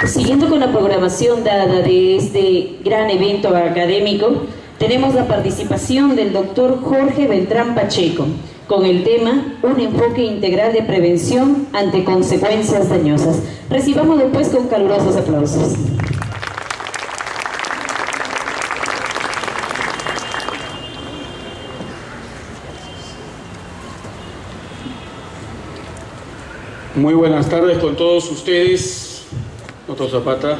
Siguiendo con la programación dada de este gran evento académico, tenemos la participación del doctor Jorge Beltrán Pacheco, con el tema Un enfoque integral de prevención ante consecuencias dañosas. Recibamos después con calurosos aplausos. Muy buenas tardes con todos ustedes, doctor Zapata.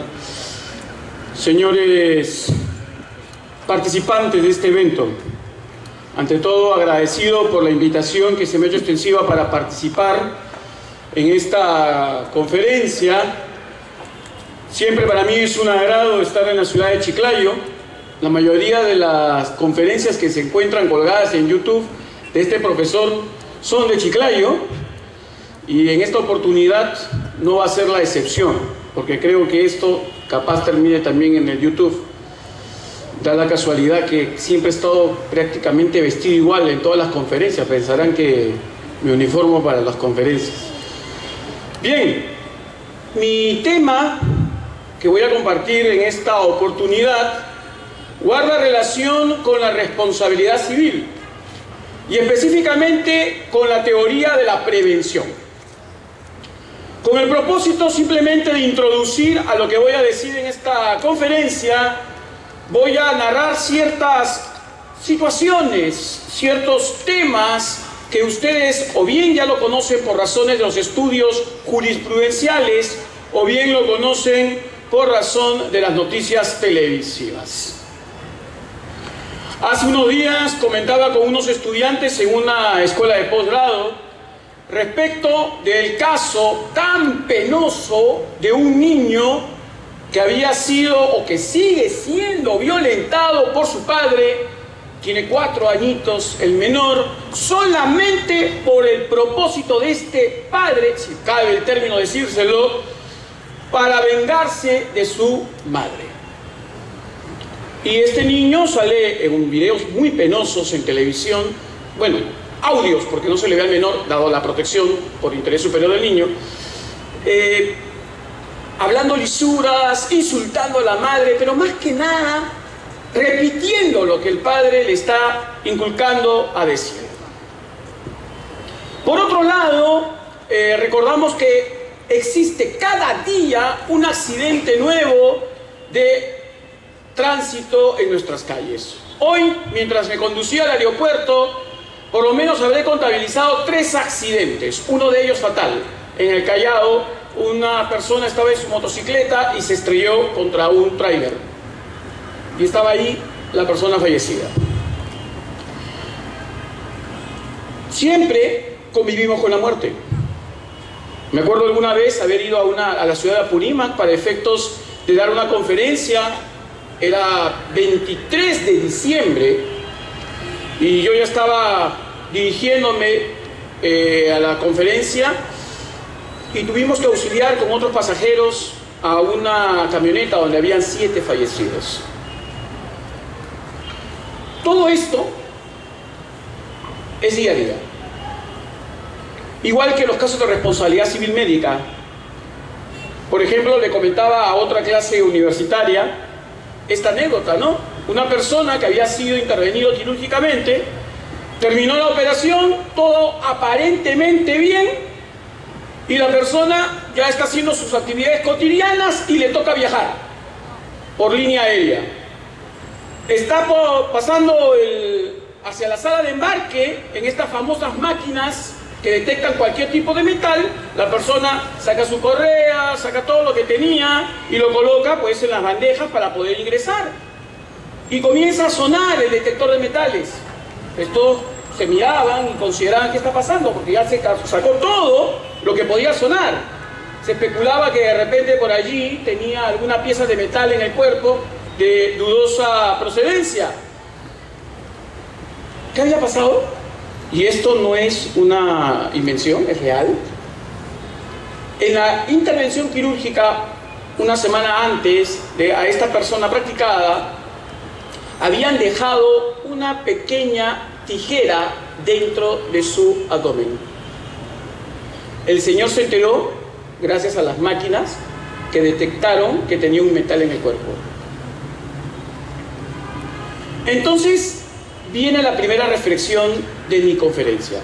Señores participantes de este evento, ante todo agradecido por la invitación que se me ha hecho extensiva para participar en esta conferencia. Siempre para mí es un agrado estar en la ciudad de Chiclayo. La mayoría de las conferencias que se encuentran colgadas en YouTube de este profesor son de Chiclayo. Y en esta oportunidad no va a ser la excepción, porque creo que esto capaz termine también en el YouTube. Da la casualidad que siempre he estado prácticamente vestido igual en todas las conferencias. Pensarán que me uniformo para las conferencias. Bien, mi tema que voy a compartir en esta oportunidad guarda relación con la responsabilidad civil y específicamente con la teoría de la prevención. Con el propósito simplemente de introducir a lo que voy a decir en esta conferencia, voy a narrar ciertas situaciones, ciertos temas que ustedes o bien ya lo conocen por razones de los estudios jurisprudenciales o bien lo conocen por razón de las noticias televisivas. Hace unos días comentaba con unos estudiantes en una escuela de posgrado respecto del caso tan penoso de un niño que había sido o que sigue siendo violentado por su padre, tiene 4 añitos el menor, solamente por el propósito de este padre, si cabe el término decírselo, para vengarse de su madre. Y este niño sale en videos muy penosos en televisión, bueno, audios, porque no se le ve al menor, dado la protección por interés superior del niño, hablando lisuras, insultando a la madre, pero más que nada repitiendo lo que el padre le está inculcando a decir. Por otro lado, recordamos que existe cada día un accidente nuevo de tránsito en nuestras calles. Hoy, mientras me conducía al aeropuerto, por lo menos habré contabilizado 3 accidentes, uno de ellos fatal. En el Callao, una persona estaba en su motocicleta y se estrelló contra un tráiler. Y estaba ahí la persona fallecida. Siempre convivimos con la muerte. Me acuerdo alguna vez haber ido a la ciudad de Apurímac para efectos de dar una conferencia. Era 23 de diciembre y yo ya estaba dirigiéndome a la conferencia y tuvimos que auxiliar con otros pasajeros a una camioneta donde habían 7 fallecidos. Todo esto es día a día. Igual que los casos de responsabilidad civil médica. Por ejemplo, le comentaba a otra clase universitaria esta anécdota, ¿no? Una persona que había sido intervenido quirúrgicamente, terminó la operación, todo aparentemente bien, y la persona ya está haciendo sus actividades cotidianas y le toca viajar por línea aérea. Está pasando hacia la sala de embarque en estas famosas máquinas que detectan cualquier tipo de metal. La persona saca su correa, saca todo lo que tenía y lo coloca pues en las bandejas para poder ingresar. Y comienza a sonar el detector de metales. Estos se miraban y consideraban qué está pasando, porque ya se sacó todo lo que podía sonar. Se especulaba que de repente por allí tenía alguna pieza de metal en el cuerpo de dudosa procedencia. ¿Qué había pasado? Y esto no es una invención, es real. En la intervención quirúrgica, una semana antes a esta persona practicada, habían dejado una pequeña tijera dentro de su abdomen. El señor se enteró, gracias a las máquinas, que detectaron que tenía un metal en el cuerpo. Entonces, viene la primera reflexión de mi conferencia.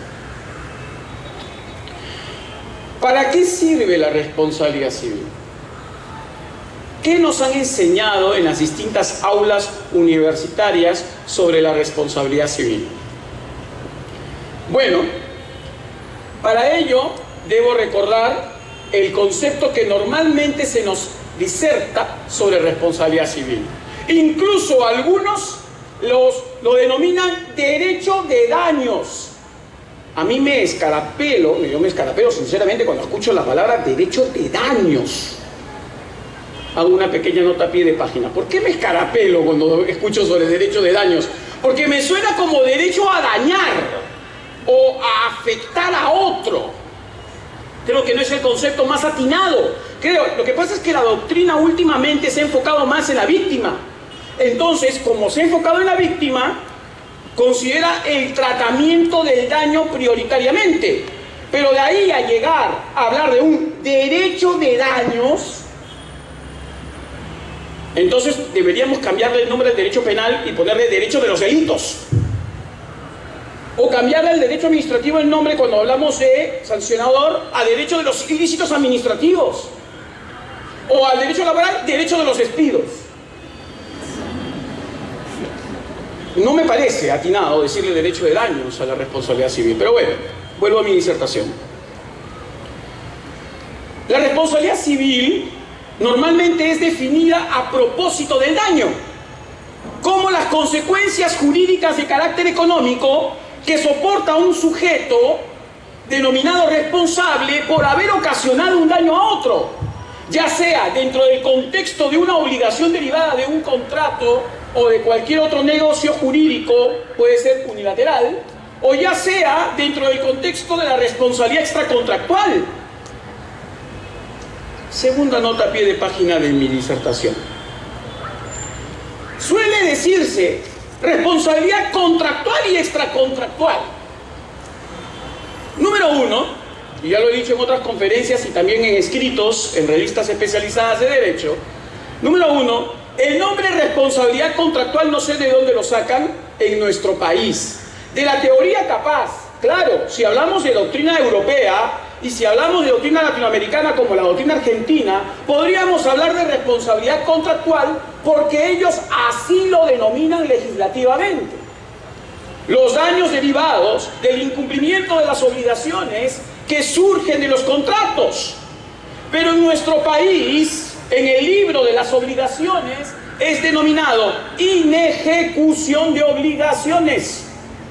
¿Para qué sirve la responsabilidad civil? ¿Qué nos han enseñado en las distintas aulas universitarias sobre la responsabilidad civil? Bueno, para ello debo recordar el concepto que normalmente se nos diserta sobre responsabilidad civil. Incluso algunos lo denominan derecho de daños. A mí me escarapelo sinceramente cuando escucho la palabra derecho de daños. Hago una pequeña nota a pie de página. ¿Por qué me escarapelo cuando escucho sobre derecho de daños? Porque me suena como derecho a dañar o a afectar a otro. Creo que no es el concepto más atinado. Lo que pasa es que la doctrina últimamente se ha enfocado más en la víctima. Entonces, como se ha enfocado en la víctima, considera el tratamiento del daño prioritariamente. Pero de ahí a llegar a hablar de un derecho de daños, entonces deberíamos cambiarle el nombre del derecho penal y ponerle derecho de los delitos. O cambiarle al derecho administrativo el nombre cuando hablamos de sancionador a derecho de los ilícitos administrativos. O al derecho laboral, derecho de los despidos. No me parece atinado decirle derecho de daños a la responsabilidad civil. Pero bueno, vuelvo a mi disertación. La responsabilidad civil normalmente es definida a propósito del daño, como las consecuencias jurídicas de carácter económico que soporta un sujeto denominado responsable por haber ocasionado un daño a otro, ya sea dentro del contexto de una obligación derivada de un contrato o de cualquier otro negocio jurídico, puede ser unilateral, o ya sea dentro del contexto de la responsabilidad extracontractual. Segunda nota a pie de página de mi disertación. Suele decirse responsabilidad contractual y extracontractual. Número uno, y ya lo he dicho en otras conferencias y también en escritos en revistas especializadas de derecho. Número uno, el nombre responsabilidad contractual no sé de dónde lo sacan en nuestro país. De la teoría capaz. Claro, si hablamos de doctrina europea y si hablamos de doctrina latinoamericana como la doctrina argentina, podríamos hablar de responsabilidad contractual porque ellos así lo denominan legislativamente. Los daños derivados del incumplimiento de las obligaciones que surgen de los contratos. Pero en nuestro país, en el libro de las obligaciones, es denominado inejecución de obligaciones.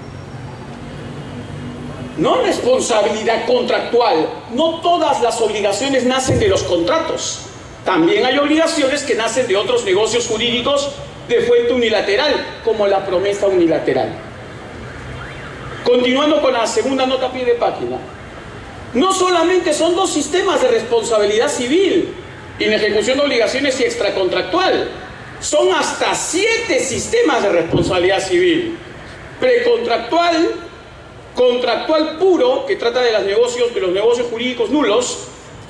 No responsabilidad contractual. No todas las obligaciones nacen de los contratos. También hay obligaciones que nacen de otros negocios jurídicos de fuente unilateral, como la promesa unilateral. Continuando con la segunda nota a pie de página. No solamente son dos sistemas de responsabilidad civil, inejecución de obligaciones y extracontractual. Son hasta 7 sistemas de responsabilidad civil. Precontractual, contractual puro, que trata de los negocios jurídicos nulos,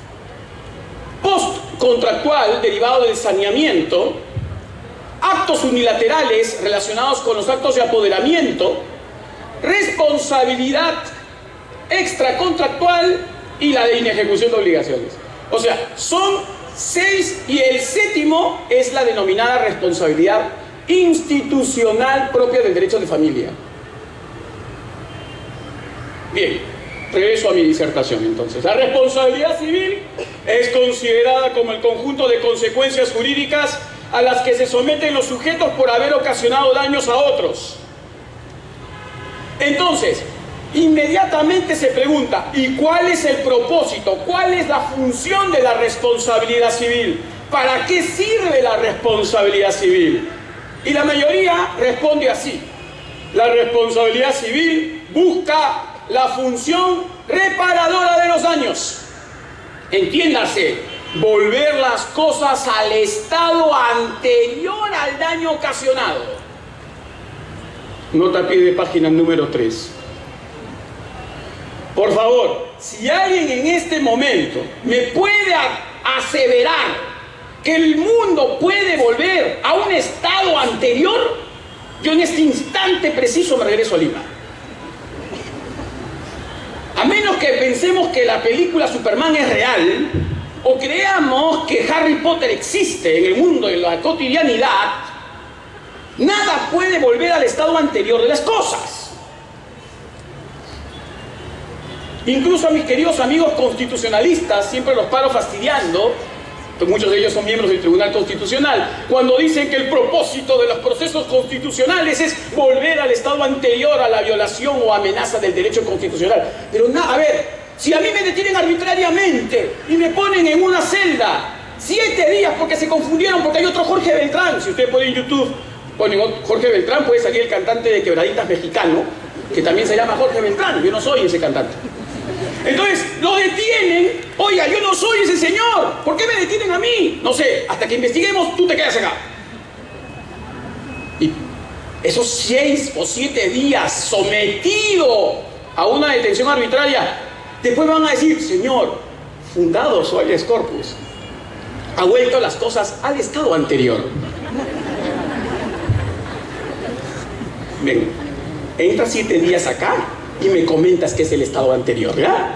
postcontractual, derivado del saneamiento, actos unilaterales relacionados con los actos de apoderamiento, responsabilidad extracontractual y la de inejecución de obligaciones. O sea, son 6 y el séptimo es la denominada responsabilidad institucional propia del derecho de familia. Bien, regreso a mi disertación entonces. La responsabilidad civil es considerada como el conjunto de consecuencias jurídicas a las que se someten los sujetos por haber ocasionado daños a otros. Entonces, inmediatamente se pregunta, ¿y cuál es el propósito? ¿Cuál es la función de la responsabilidad civil? ¿Para qué sirve la responsabilidad civil? Y la mayoría responde así. La responsabilidad civil busca la función reparadora de los daños. Entiéndase, volver las cosas al estado anterior al daño ocasionado. Nota a pie de página número 3. Por favor, si alguien en este momento me puede aseverar que el mundo puede volver a un estado anterior, yo en este instante preciso me regreso a Lima. A menos que pensemos que la película Superman es real, o creamos que Harry Potter existe en el mundo de la cotidianidad, nada puede volver al estado anterior de las cosas. Incluso a mis queridos amigos constitucionalistas, siempre los paro fastidiando, muchos de ellos son miembros del Tribunal Constitucional, cuando dicen que el propósito de los procesos constitucionales es volver al estado anterior a la violación o amenaza del derecho constitucional. Pero nada, a ver, si a mí me detienen arbitrariamente y me ponen en una celda 7 días porque se confundieron, porque hay otro Jorge Beltrán, si ustedes ponen en YouTube, ponen Jorge Beltrán, puede salir el cantante de Quebraditas mexicano, que también se llama Jorge Beltrán, yo no soy ese cantante. Entonces, lo detienen, oiga, yo no soy ese señor, ¿por qué me detienen a mí? No sé, hasta que investiguemos, tú te quedas acá. Y esos 6 o 7 días sometido a una detención arbitraria, después van a decir, señor, fundado su habeas corpus, ha vuelto las cosas al estado anterior. Ven, entra 7 días acá y me comentas que es el estado anterior, ¿verdad?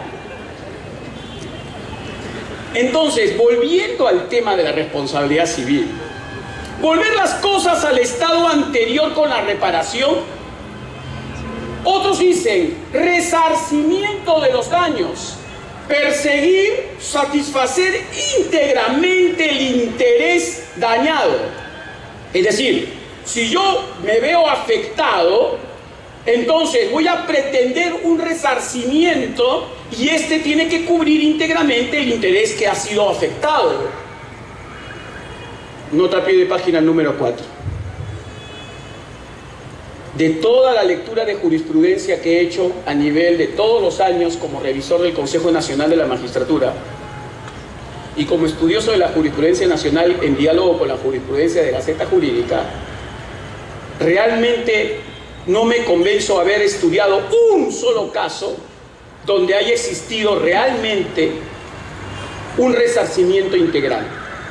Entonces, volviendo al tema de la responsabilidad civil, volver las cosas al estado anterior con la reparación, otros dicen resarcimiento de los daños, perseguir, satisfacer íntegramente el interés dañado. Es decir, si yo me veo afectado, entonces voy a pretender un resarcimiento y este tiene que cubrir íntegramente el interés que ha sido afectado. Nota a pie de página número 4. De toda la lectura de jurisprudencia que he hecho a nivel de todos los años como revisor del Consejo Nacional de la Magistratura y como estudioso de la jurisprudencia nacional en diálogo con la jurisprudencia de Gaceta Jurídica, realmente no me convenzo haber estudiado un solo caso donde haya existido realmente un resarcimiento integral.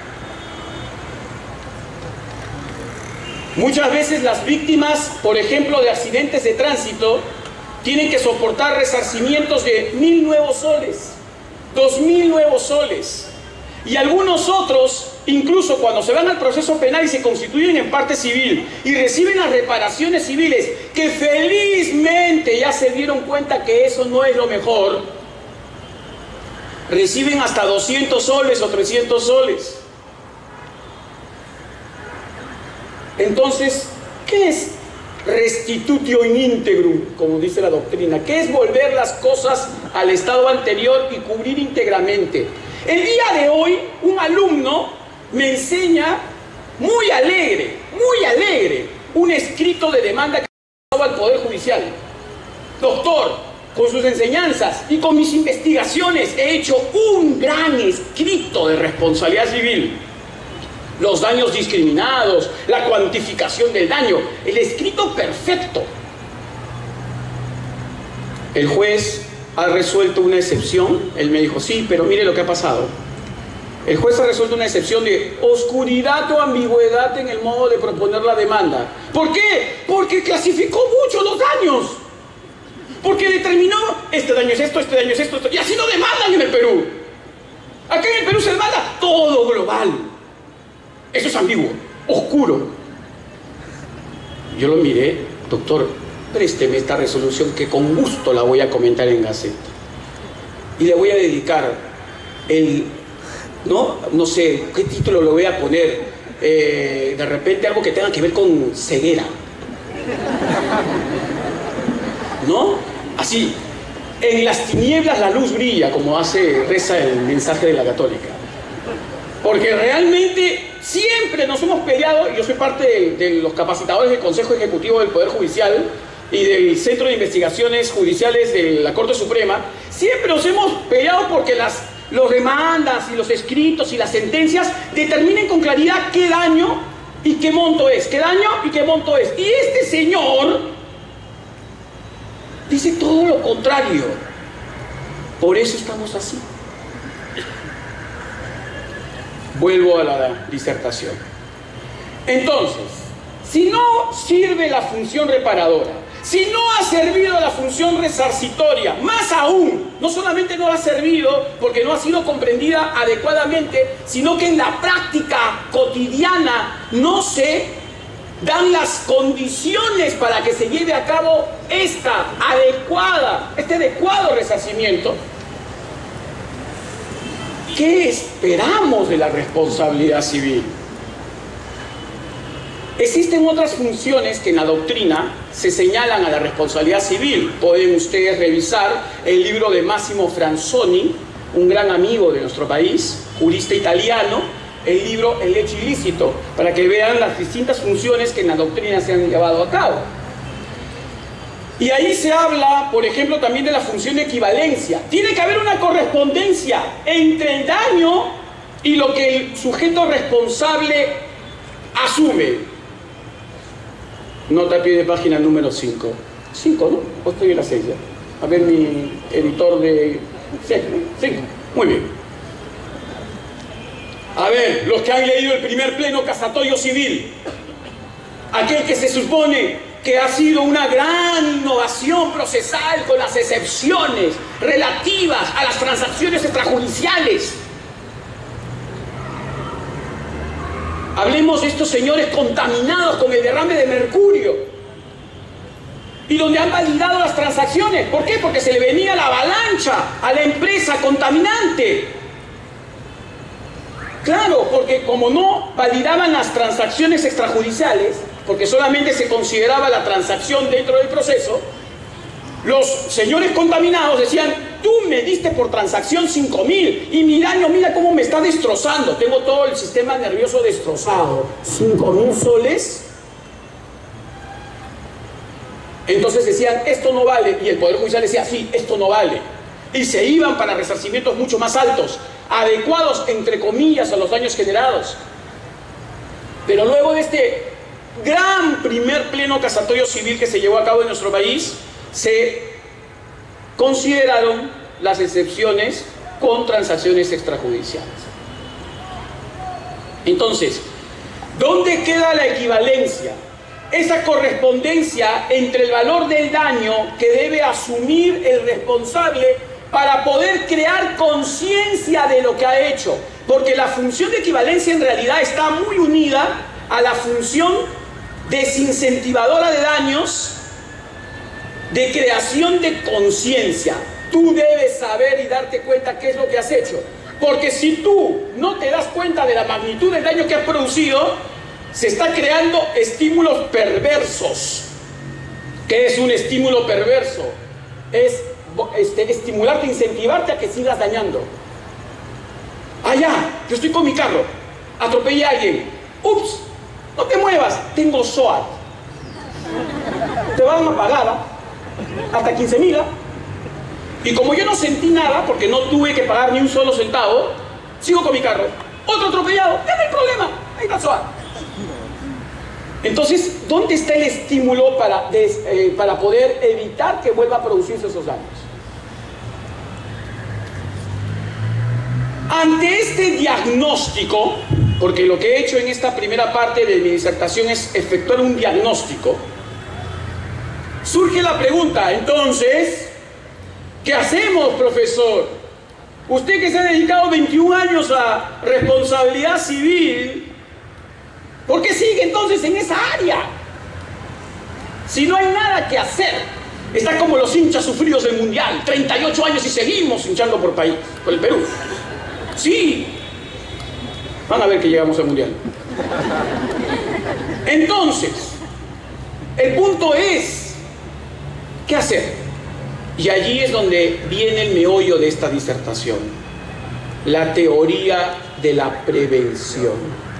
Muchas veces las víctimas, por ejemplo, de accidentes de tránsito, tienen que soportar resarcimientos de 1.000 nuevos soles, 2.000 nuevos soles. Y algunos otros, incluso cuando se van al proceso penal y se constituyen en parte civil y reciben las reparaciones civiles, que felizmente ya se dieron cuenta que eso no es lo mejor, reciben hasta 200 soles o 300 soles. Entonces, ¿qué es restitutio in integrum, como dice la doctrina? ¿Qué es volver las cosas al estado anterior y cubrir íntegramente? El día de hoy, un alumno me enseña muy alegre, un escrito de demanda que llevaba al Poder Judicial. Doctor, con sus enseñanzas y con mis investigaciones he hecho un gran escrito de responsabilidad civil. Los daños discriminados, la cuantificación del daño, el escrito perfecto. El juez ha resuelto una excepción. Él me dijo, sí, pero mire lo que ha pasado. El juez ha resuelto una excepción de oscuridad o ambigüedad en el modo de proponer la demanda. ¿Por qué? Porque clasificó mucho los daños. Porque determinó, este daño es esto, este daño es esto, y así no demandan en el Perú. Acá en el Perú se demanda todo global. Eso es ambiguo, oscuro. Yo lo miré, doctor, présteme esta resolución que con gusto la voy a comentar en Gaceta. Y le voy a dedicar no sé qué título le voy a poner, de repente algo que tenga que ver con ceguera. ¿No? Así, en las tinieblas la luz brilla, como reza el mensaje de la Católica. Porque realmente siempre nos hemos peleado, y yo soy parte de los capacitadores del Consejo Ejecutivo del Poder Judicial y del Centro de Investigaciones Judiciales de la Corte Suprema, siempre nos hemos peleado porque los demandas y los escritos y las sentencias determinen con claridad qué daño y qué monto es, qué daño y qué monto es. Y este señor dice todo lo contrario. Por eso estamos así. Vuelvo a la disertación. Entonces, si no sirve la función reparadora, si no ha servido la función resarcitoria, más aún, no solamente no ha servido porque no ha sido comprendida adecuadamente, sino que en la práctica cotidiana no se dan las condiciones para que se lleve a cabo este adecuado resarcimiento. ¿Qué esperamos de la responsabilidad civil? Existen otras funciones que en la doctrina se señalan a la responsabilidad civil. Pueden ustedes revisar el libro de Massimo Franzoni, un gran amigo de nuestro país, jurista italiano, el libro El hecho ilícito, para que vean las distintas funciones que en la doctrina se han llevado a cabo. Y ahí se habla, por ejemplo, también de la función de equivalencia. Tiene que haber una correspondencia entre el daño y lo que el sujeto responsable asume. Nota a pie de página número 5. 5, ¿no? O estoy en la 6 ya. A ver mi editor de... 5. Muy bien. A ver, los que han leído el primer pleno casatorio civil. Aquel que se supone que ha sido una gran innovación procesal con las excepciones relativas a las transacciones extrajudiciales. Hablemos de estos señores contaminados con el derrame de mercurio y donde han validado las transacciones. ¿Por qué? Porque se le venía la avalancha a la empresa contaminante. Claro, porque como no validaban las transacciones extrajudiciales, porque solamente se consideraba la transacción dentro del proceso, los señores contaminados decían: tú me diste por transacción 5.000 y mi daño, mira cómo me está destrozando, tengo todo el sistema nervioso destrozado. 5.000 soles. Entonces decían: esto no vale, y el Poder Judicial decía: sí, esto no vale, y se iban para resarcimientos mucho más altos, adecuados entre comillas a los daños generados. Pero luego de este gran primer pleno casatorio civil que se llevó a cabo en nuestro país, se consideraron las excepciones con transacciones extrajudiciales. Entonces, ¿dónde queda la equivalencia? Esa correspondencia entre el valor del daño que debe asumir el responsable para poder crear conciencia de lo que ha hecho. Porque la función de equivalencia en realidad está muy unida a la función desincentivadora de daños, de creación de conciencia. Tú debes saber y darte cuenta qué es lo que has hecho. Porque si tú no te das cuenta de la magnitud del daño que has producido, se está creando estímulos perversos. ¿Qué es un estímulo perverso? Es estimularte, incentivarte a que sigas dañando. Allá, yo estoy con mi carro, atropellé a alguien. Ups, no te muevas, tengo SOAT. Te van a pagar hasta 15.000. Y como yo no sentí nada, porque no tuve que pagar ni un solo centavo, sigo con mi carro. Otro atropellado, ya no hay problema, ahí está SOAT. Entonces, ¿dónde está el estímulo para poder evitar que vuelva a producirse esos daños? Ante este diagnóstico, porque lo que he hecho en esta primera parte de mi disertación es efectuar un diagnóstico, surge la pregunta: entonces, ¿qué hacemos, profesor? Usted que se ha dedicado 21 años a responsabilidad civil, ¿por qué sigue entonces en esa área? Si no hay nada que hacer. Está como los hinchas sufridos del Mundial, 38 años y seguimos hinchando por el Perú. Sí, van a ver que llegamos al Mundial. Entonces, el punto es, ¿qué hacer? Y allí es donde viene el meollo de esta disertación: la teoría de la prevención.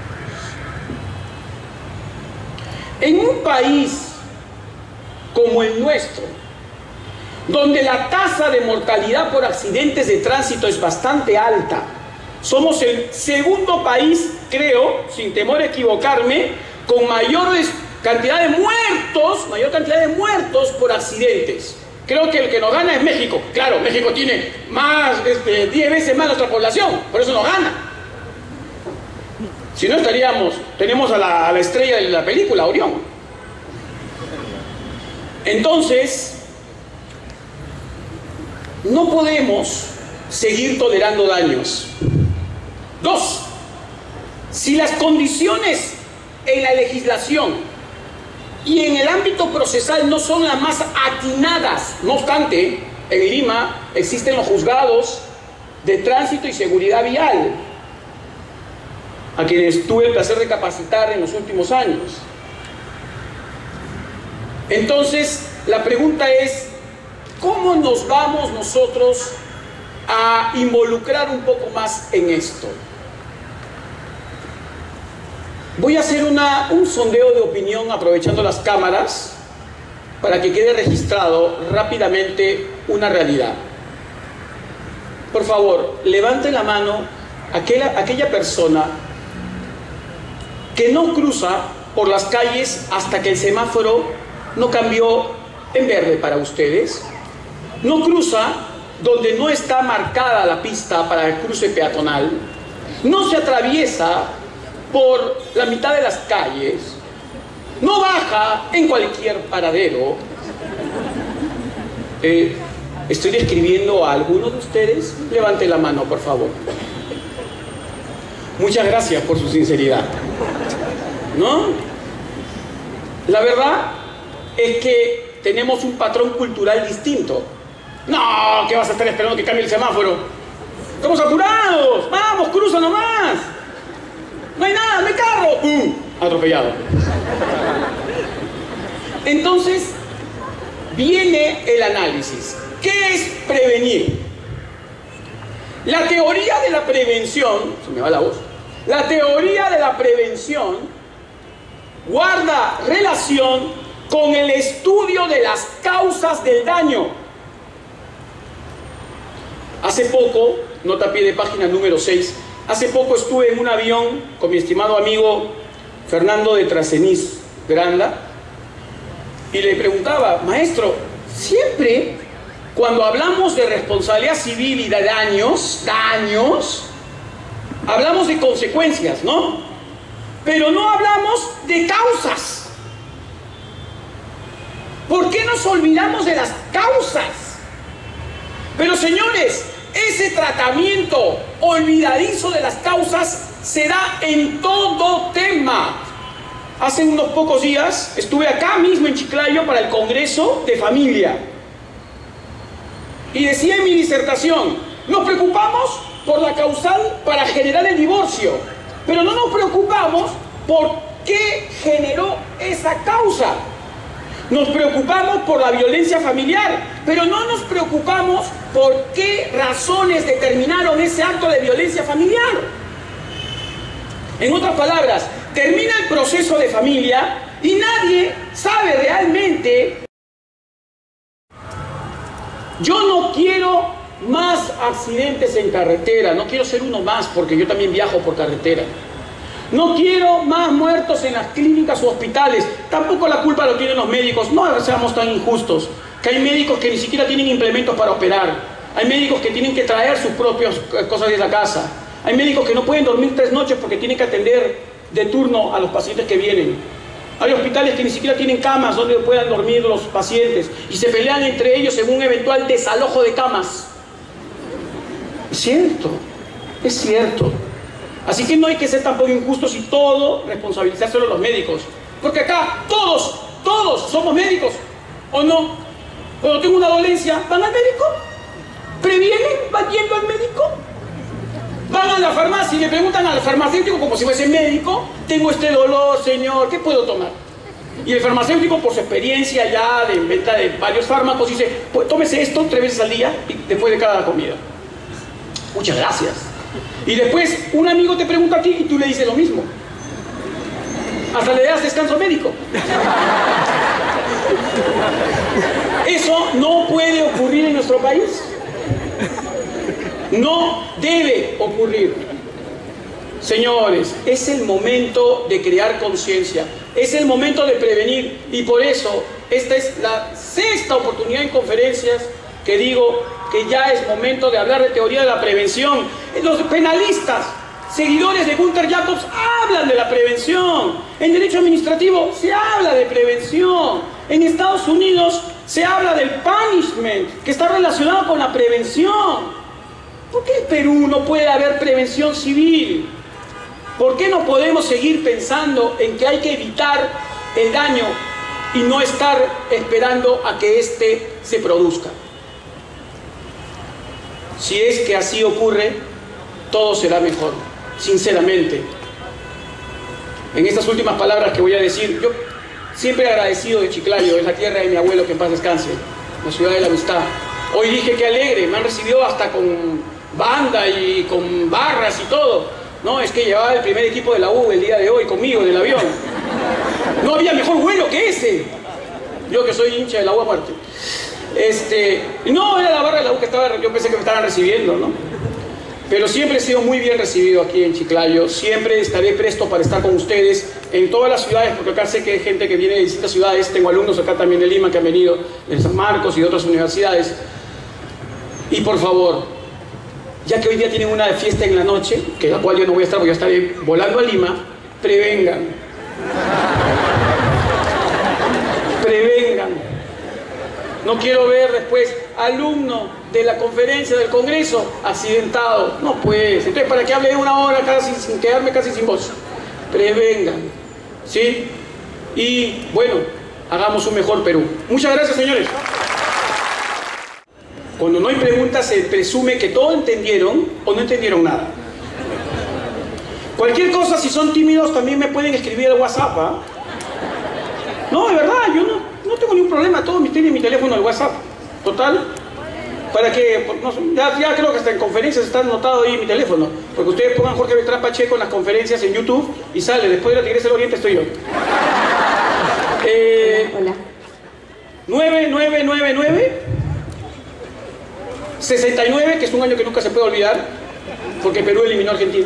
En un país como el nuestro, donde la tasa de mortalidad por accidentes de tránsito es bastante alta, somos el segundo país, creo, sin temor a equivocarme, con mayor cantidad de muertos por accidentes. Creo que el que nos gana es México. Claro, México tiene más, 10 veces más nuestra población, por eso nos gana. Si no tenemos a la estrella de la película, Orión. Entonces, no podemos seguir tolerando daños. 2. Si las condiciones en la legislación y en el ámbito procesal no son las más atinadas, no obstante, en Lima existen los juzgados de tránsito y seguridad vial, a quienes tuve el placer de capacitar en los últimos años. Entonces, la pregunta es, ¿cómo nos vamos nosotros a involucrar un poco más en esto? Voy a hacer un sondeo de opinión aprovechando las cámaras para que quede registrado rápidamente una realidad. Por favor, levante la mano aquella persona que no cruza por las calles hasta que el semáforo no cambió en verde para ustedes. No cruza donde no está marcada la pista para el cruce peatonal. No se atraviesa por la mitad de las calles. No baja en cualquier paradero. ¿Estoy describiendo a alguno de ustedes? Levante la mano, por favor. Muchas gracias por su sinceridad. ¿No? La verdad es que tenemos un patrón cultural distinto. No, ¿qué vas a estar esperando que cambie el semáforo? Estamos apurados. Vamos, cruza nomás. No hay nada, no hay carro. Atropellado. Entonces, viene el análisis. ¿Qué es prevenir? La teoría de la prevención, se me va la voz, la teoría de la prevención guarda relación con el estudio de las causas del daño. Hace poco, nota a pie de página número 6, hace poco estuve en un avión con mi estimado amigo Fernando de Traseniz Granda y le preguntaba, maestro, siempre cuando hablamos de responsabilidad civil y de daños, hablamos de consecuencias, ¿no? Pero no hablamos de causas. ¿Por qué nos olvidamos de las causas? Pero señores, ese tratamiento olvidadizo de las causas se da en todo tema. Hace unos pocos días estuve acá mismo en Chiclayo para el Congreso de Familia. Y decía en mi disertación, nos preocupamos por la causal para generar el divorcio, pero no nos preocupamos por qué generó esa causa. Nos preocupamos por la violencia familiar, pero no nos preocupamos por qué razones determinaron ese acto de violencia familiar. En otras palabras, termina el proceso de familia y nadie sabe realmente. Yo no quiero más accidentes en carretera, no quiero ser uno más porque yo también viajo por carretera. No quiero más muertos en las clínicas o hospitales, tampoco la culpa lo tienen los médicos, no seamos tan injustos, que hay médicos que ni siquiera tienen implementos para operar, hay médicos que tienen que traer sus propias cosas de la casa, hay médicos que no pueden dormir 3 noches porque tienen que atender de turno a los pacientes que vienen. Hay hospitales que ni siquiera tienen camas donde puedan dormir los pacientes y se pelean entre ellos en un eventual desalojo de camas. Es cierto, es cierto. Así que no hay que ser tampoco injustos y todo responsabilizárselo a los médicos. Porque acá todos somos médicos, ¿o no? Cuando tengo una dolencia, ¿van al médico? ¿Previenen? ¿Van yendo al médico? Van a la farmacia y le preguntan al farmacéutico como si fuese médico, tengo este dolor, señor, ¿qué puedo tomar? Y el farmacéutico, por su experiencia ya de venta de varios fármacos, dice, pues tómese esto 3 veces al día y después de cada comida. Muchas gracias. Y después un amigo te pregunta a ti y tú le dices lo mismo. Hasta le das descanso médico. Eso no puede ocurrir en nuestro país. No debe ocurrir. Señores, es el momento de crear conciencia, es el momento de prevenir y por eso esta es la 6ª oportunidad en conferencias que digo que ya es momento de hablar de teoría de la prevención. Los penalistas seguidores de Gunther Jacobs hablan de la prevención. En derecho administrativo se habla de prevención. En Estados Unidos se habla del punishment, que está relacionado con la prevención. ¿Por qué en Perú no puede haber prevención civil? ¿Por qué no podemos seguir pensando en que hay que evitar el daño y no estar esperando a que éste se produzca? Si es que así ocurre, todo será mejor, sinceramente. En estas últimas palabras que voy a decir, yo siempre agradecido de Chiclayo, es la tierra de mi abuelo, que en paz descanse, la ciudad de la amistad. Hoy dije que alegre, me han recibido hasta con banda y con barras y todo. No, es que llevaba el primer equipo de la U el día de hoy conmigo en el avión. No había mejor vuelo que ese. Yo que soy hincha de la U a muerte. No, era la barra de la U que estaba, yo pensé que me estaban recibiendo, ¿no? Pero siempre he sido muy bien recibido aquí en Chiclayo. Siempre estaré presto para estar con ustedes en todas las ciudades, porque acá sé que hay gente que viene de distintas ciudades. Tengo alumnos acá también de Lima que han venido de San Marcos y de otras universidades. Y por favor, ya que hoy día tienen una fiesta en la noche, que la cual yo no voy a estar porque yo estaré volando a Lima, prevengan. Prevengan. No quiero ver después alumno de la conferencia del Congreso accidentado. No pues. Entonces, ¿para qué hable una hora casi sin quedarme casi sin voz? Prevengan. ¿Sí? Y bueno, hagamos un mejor Perú. Muchas gracias, señores. Cuando no hay preguntas se presume que todo entendieron o no entendieron nada. Cualquier cosa, si son tímidos, también me pueden escribir al WhatsApp, ¿eh? No, de verdad, yo no tengo ningún problema, todos tienen mi teléfono al WhatsApp. Total, para que, no, ya creo que hasta en conferencias está anotado ahí mi teléfono, porque ustedes pongan Jorge Beltrán Pacheco en las conferencias en YouTube y sale, después de la Tigresa del Oriente estoy yo. Hola. 9999 69, que es un año que nunca se puede olvidar, porque Perú eliminó a Argentina.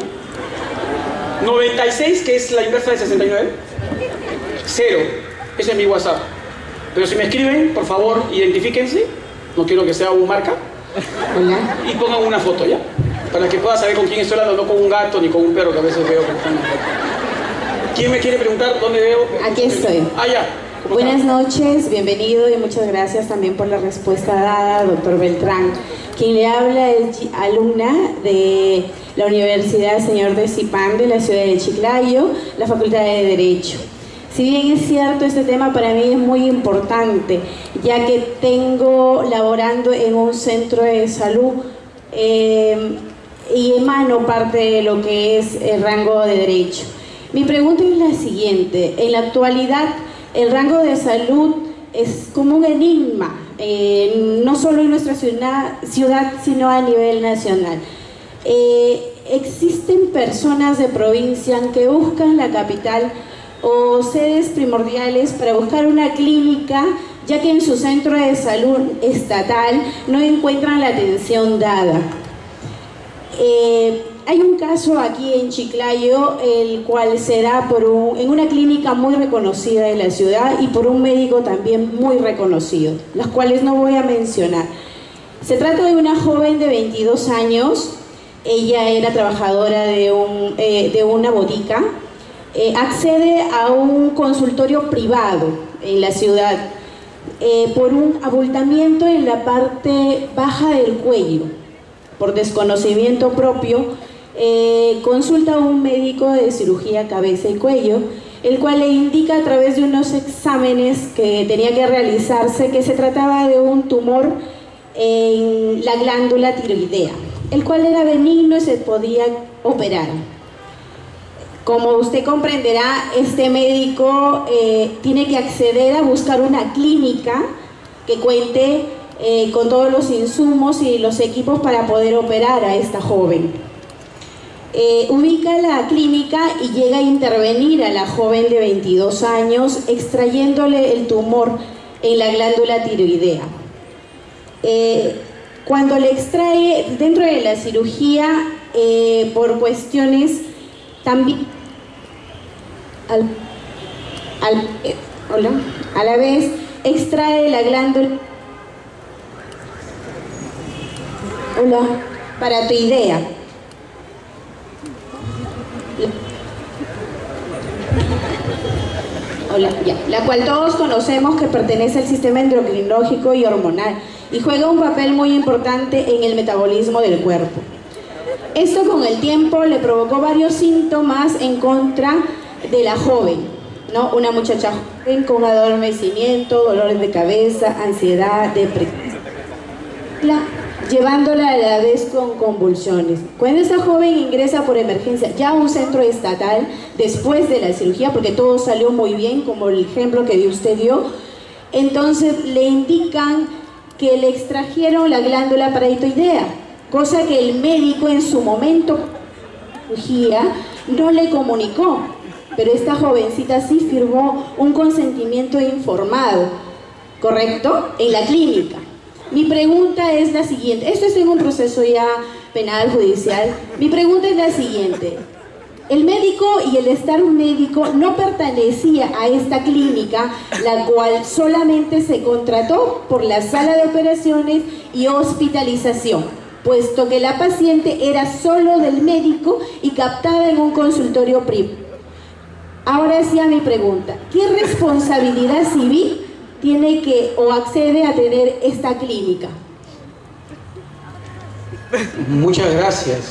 96, que es la inversa de 69. 0, ese es mi WhatsApp. Pero si me escriben, por favor, identifíquense. No quiero que sea un marca. Hola. Y pongan una foto, ¿ya? Para que pueda saber con quién estoy hablando, no con un gato ni con un perro que a veces veo que están. ¿Quién me quiere preguntar dónde veo? Aquí estoy. Ah, ya. Buenas noches, bienvenido y muchas gracias también por la respuesta dada, doctor Beltrán. Quien le habla es alumna de la Universidad Señor de Zipán de la ciudad de Chiclayo, la Facultad de Derecho. Si bien es cierto, este tema para mí es muy importante, ya que tengo laborando en un centro de salud y emano parte de lo que es el rango de derecho. Mi pregunta es la siguiente: en la actualidad, el rango de salud es como un enigma, no solo en nuestra ciudad, sino a nivel nacional. Existen personas de provincia que buscan la capital o sedes primordiales para buscar una clínica, ya que en su centro de salud estatal no encuentran la atención dada. Hay un caso aquí en Chiclayo, el cual se da en una clínica muy reconocida de la ciudad y por un médico también muy reconocido, las cuales no voy a mencionar. Se trata de una joven de 22 años, ella era trabajadora de una botica, accede a un consultorio privado en la ciudad por un abultamiento en la parte baja del cuello. Por desconocimiento propio, consulta a un médico de cirugía cabeza y cuello, el cual le indica a través de unos exámenes que tenía que realizarse que se trataba de un tumor en la glándula tiroidea, el cual era benigno y se podía operar. Como usted comprenderá, este médico tiene que acceder a buscar una clínica que cuente con todos los insumos y los equipos para poder operar a esta joven. Ubica la clínica y llega a intervenir a la joven de 22 años extrayéndole el tumor en la glándula tiroidea. Cuando le extrae dentro de la cirugía, por cuestiones también a la vez extrae la glándula paratiroidea. la cual todos conocemos que pertenece al sistema endocrinológico y hormonal y juega un papel muy importante en el metabolismo del cuerpo. Esto con el tiempo le provocó varios síntomas en contra de la joven, ¿no? Una muchacha joven con adormecimiento, dolores de cabeza, ansiedad, depresión, llevándola a la vez con convulsiones. Cuando esta joven ingresa por emergencia ya a un centro estatal después de la cirugía, porque todo salió muy bien, como el ejemplo que usted dio, entonces le indican que le extrajeron la glándula paraticoidea, cosa que el médico en su momento de cirugía no le comunicó, pero esta jovencita sí firmó un consentimiento informado, ¿correcto?, en la clínica. Mi pregunta es la siguiente, esto es en un proceso ya penal, judicial, mi pregunta es la siguiente: el médico y el staff médico no pertenecía a esta clínica, la cual solamente se contrató por la sala de operaciones y hospitalización, puesto que la paciente era solo del médico y captada en un consultorio privado. Ahora sí a mi pregunta, ¿qué responsabilidad civil tiene que o accede a tener esta clínica? Muchas gracias.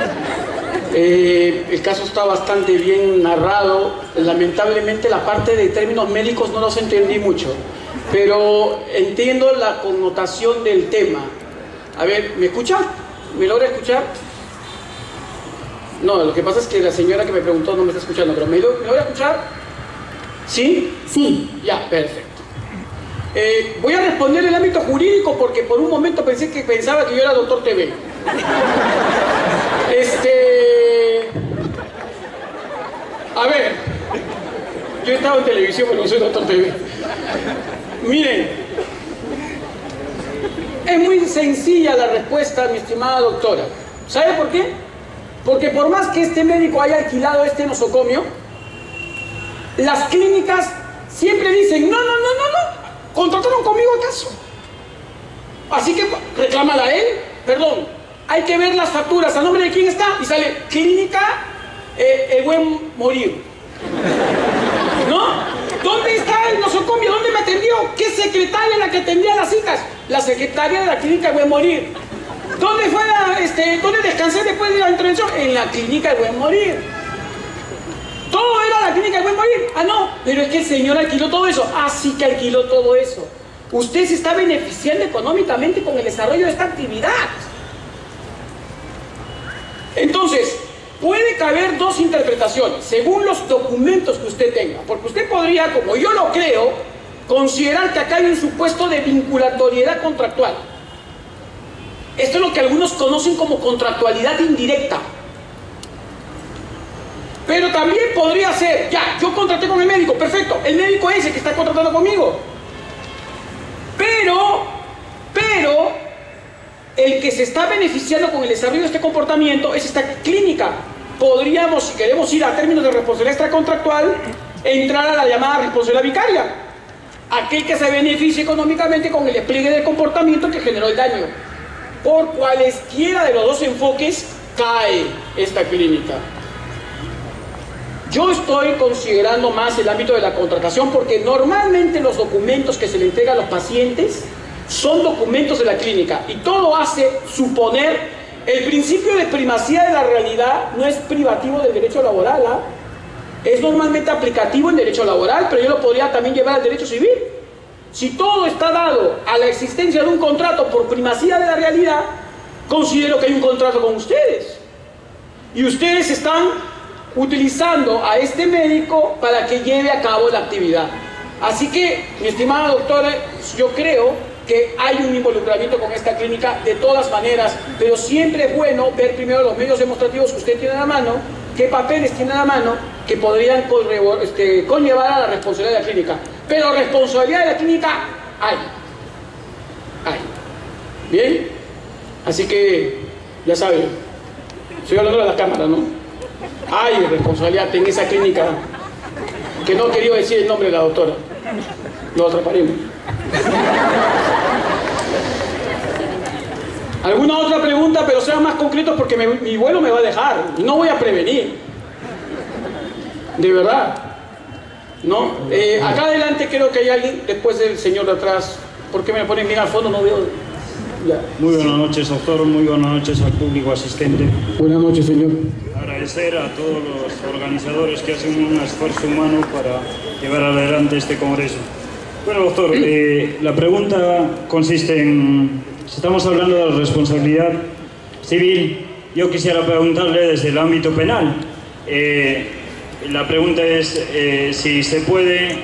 El caso está bastante bien narrado. Lamentablemente la parte de términos médicos no los entendí mucho, pero entiendo la connotación del tema. A ver, ¿me escucha? ¿Me logra escuchar? No, lo que pasa es que la señora que me preguntó no me está escuchando, pero ¿me logra escuchar? ¿Sí? Sí. Ya, perfecto. Voy a responder en el ámbito jurídico porque por un momento pensaba que yo era doctor TV. A ver, yo he estado en televisión pero no soy doctor TV. Miren, es muy sencilla la respuesta, mi estimada doctora. ¿Sabe por qué? Porque por más que este médico haya alquilado este nosocomio, las clínicas siempre dicen, no, ¿contrataron conmigo acaso? Así que reclámala a él. Perdón, hay que ver las facturas, ¿a nombre de quién está? Y sale, Clínica El Buen Morir. ¿No? ¿Dónde está el nosocomio? ¿Dónde me atendió? ¿Qué secretaria la que atendía las citas? La secretaria de la Clínica El Buen Morir. ¿Dónde fue dónde descansé después de la intervención? En la Clínica El Buen Morir. Todo era la Clínica El Buen Morir. Ah, no, pero es que el señor alquiló todo eso. Ah, sí que alquiló todo eso. Usted se está beneficiando económicamente con el desarrollo de esta actividad. Entonces, puede caber dos interpretaciones, según los documentos que usted tenga. Porque usted podría, como yo lo creo, considerar que acá hay un supuesto de vinculatoriedad contractual. Esto es lo que algunos conocen como contractualidad indirecta. Pero también podría ser, ya, yo contraté con el médico, perfecto, el médico es el que está contratando conmigo. Pero, el que se está beneficiando con el desarrollo de este comportamiento es esta clínica. Podríamos, si queremos ir a términos de responsabilidad extracontractual, entrar a la llamada responsabilidad vicaria. Aquel que se beneficia económicamente con el despliegue del comportamiento que generó el daño. Por cualesquiera de los dos enfoques cae esta clínica. Yo estoy considerando más el ámbito de la contratación porque normalmente los documentos que se le entregan a los pacientes son documentos de la clínica y todo hace suponer el principio de primacía de la realidad. No es privativo del derecho laboral, ¿ah? Es normalmente aplicativo en derecho laboral, pero yo lo podría también llevar al derecho civil. Si todo está dado a la existencia de un contrato por primacía de la realidad, considero que hay un contrato con ustedes y ustedes están utilizando a este médico para que lleve a cabo la actividad. Así que, mi estimada doctora, yo creo que hay un involucramiento con esta clínica de todas maneras, pero siempre es bueno ver primero los medios demostrativos que usted tiene a la mano, qué papeles tiene a la mano que podrían conllevar a la responsabilidad de la clínica. Pero responsabilidad de la clínica hay. ¿Bien? Así que, ya saben, estoy hablando de la cámara, ¿no? Hay responsabilidad en esa clínica, que no quería decir el nombre de la doctora. Lo atraparemos. ¿Alguna otra pregunta? Pero sean más concretos porque mi vuelo me va a dejar y no voy a prevenir. De verdad. ¿no? Acá adelante creo que hay alguien, después del señor de atrás. ¿Por qué me ponen bien al fondo? No veo. Ya. Muy buenas noches, doctor. Muy buenas noches al público asistente. Buenas noches, señor. Agradecer a todos los organizadores que hacen un esfuerzo humano para llevar adelante este congreso. Bueno, doctor, la pregunta consiste en... Si estamos hablando de la responsabilidad civil, yo quisiera preguntarle desde el ámbito penal. La pregunta es si se puede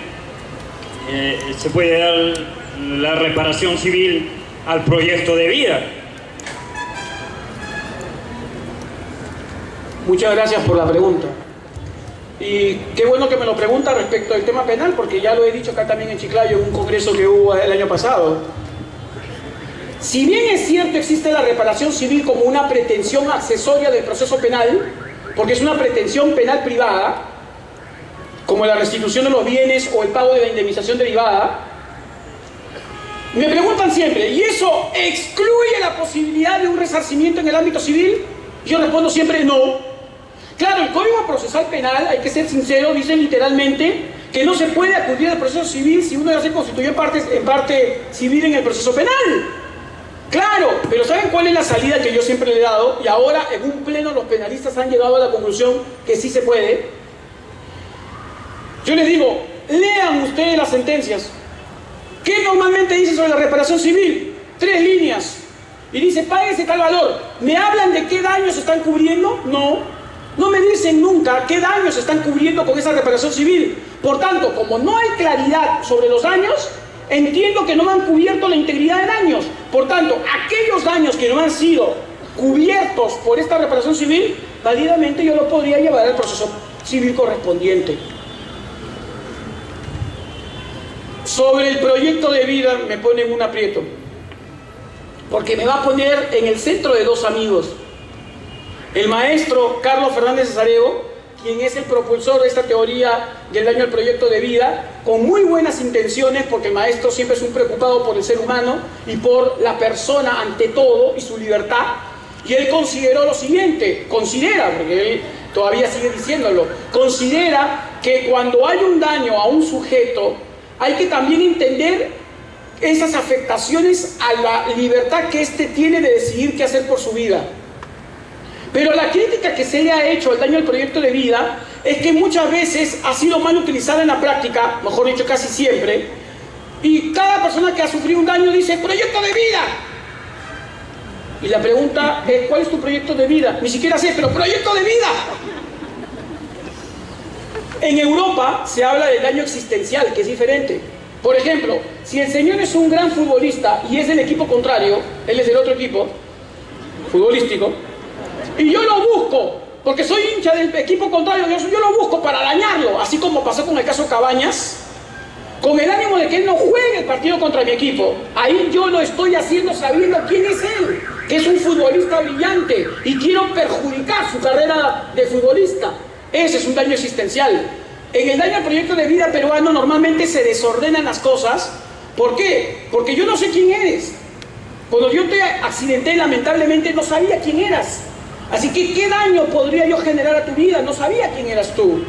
dar la reparación civil al proyecto de vida. Muchas gracias por la pregunta. Y qué bueno que me lo pregunta respecto al tema penal, porque ya lo he dicho acá también en Chiclayo, en un congreso que hubo el año pasado. Si bien es cierto existe la reparación civil como una pretensión accesoria del proceso penal, porque es una pretensión penal privada, como la restitución de los bienes o el pago de la indemnización derivada, me preguntan siempre, ¿y eso excluye la posibilidad de un resarcimiento en el ámbito civil? Yo respondo siempre no. Claro, el Código Procesal Penal, hay que ser sincero, dice literalmente que no se puede acudir al proceso civil si uno ya se constituyó en parte civil en el proceso penal. Claro, pero ¿saben cuál es la salida que yo siempre le he dado? Y ahora en un pleno los penalistas han llegado a la conclusión que sí se puede. Yo les digo, lean ustedes las sentencias. ¿Qué normalmente dice sobre la reparación civil? 3 líneas. Y dice, páguese tal valor. ¿Me hablan de qué daños se están cubriendo? No. No me dicen nunca qué daños se están cubriendo con esa reparación civil. Por tanto, como no hay claridad sobre los daños, entiendo que no han cubierto la integridad de daños. Por tanto, aquellos daños que no han sido cubiertos por esta reparación civil, válidamente yo lo podría llevar al proceso civil correspondiente. Sobre el proyecto de vida me ponen un aprieto, porque me va a poner en el centro de 2 amigos. El maestro Carlos Fernández Cesareo, quien es el propulsor de esta teoría del daño al proyecto de vida, con muy buenas intenciones, porque el maestro siempre es un preocupado por el ser humano y por la persona ante todo y su libertad. Y él consideró lo siguiente, porque él todavía sigue diciéndolo, considera que cuando hay un daño a un sujeto, hay que también entender esas afectaciones a la libertad que éste tiene de decidir qué hacer por su vida. Pero la crítica que se le ha hecho al daño al proyecto de vida es que muchas veces ha sido mal utilizada en la práctica, mejor dicho casi siempre, y cada persona que ha sufrido un daño dice ¡proyecto de vida! Y la pregunta es ¿cuál es tu proyecto de vida? Ni siquiera sé, pero ¡proyecto de vida! En Europa se habla del daño existencial, que es diferente. Por ejemplo, si el señor es un gran futbolista y es del equipo contrario, él es del otro equipo futbolístico, y yo lo busco, porque soy hincha del equipo contrario, yo lo busco para dañarlo, así como pasó con el caso Cabañas, con el ánimo de que él no juegue el partido contra mi equipo. Ahí yo lo estoy haciendo sabiendo quién es él, que es un futbolista brillante, y quiero perjudicar su carrera de futbolista. Ese es un daño existencial. En el daño al proyecto de vida peruano normalmente se desordenan las cosas. ¿Por qué? Porque yo no sé quién eres. Cuando yo te accidenté, lamentablemente no sabía quién eras. Así que, ¿qué daño podría yo generar a tu vida? No sabía quién eras tú.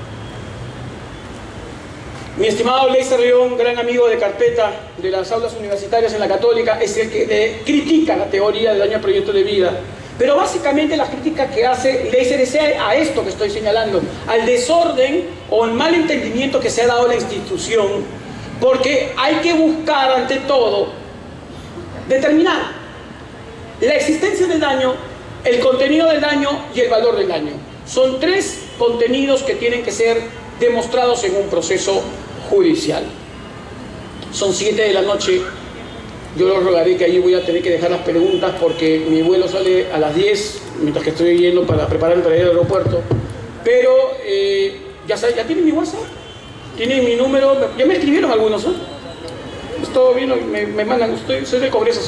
Mi estimado Leiser León, gran amigo de carpeta de las aulas universitarias en la Católica, es el que critica la teoría del daño al proyecto de vida. Pero básicamente las críticas que hace Leiser es a esto que estoy señalando, al desorden o al mal entendimiento que se ha dado a la institución, porque hay que buscar ante todo determinar la existencia del daño, el contenido del daño y el valor del daño. Son 3 contenidos que tienen que ser demostrados en un proceso judicial. Son 7 de la noche. Yo los rogaré que allí voy a tener que dejar las preguntas porque mi vuelo sale a las 10, mientras que estoy yendo para prepararme para ir al aeropuerto. Pero ya tienen mi WhatsApp, tienen mi número, ya me escribieron algunos, ¿eh? Todo bien, me mandan, soy del Congreso.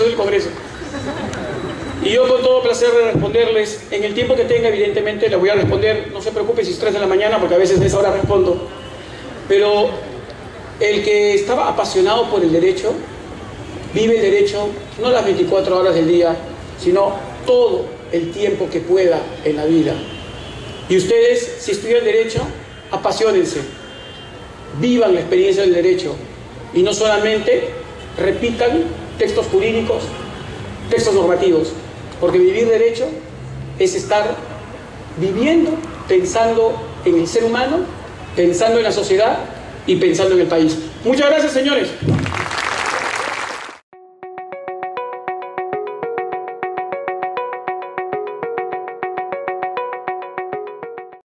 Y yo con todo placer de responderles, en el tiempo que tenga evidentemente les voy a responder, no se preocupe si es 3 de la mañana porque a veces de esa hora respondo. Pero el que estaba apasionado por el derecho, vive el derecho no las 24 horas del día, sino todo el tiempo que pueda en la vida. Y ustedes, si estudian derecho, apasionense. vivan la experiencia del derecho y no solamente repitan textos jurídicos, textos normativos, porque vivir derecho es estar viviendo, pensando en el ser humano, pensando en la sociedad y pensando en el país. Muchas gracias, señores.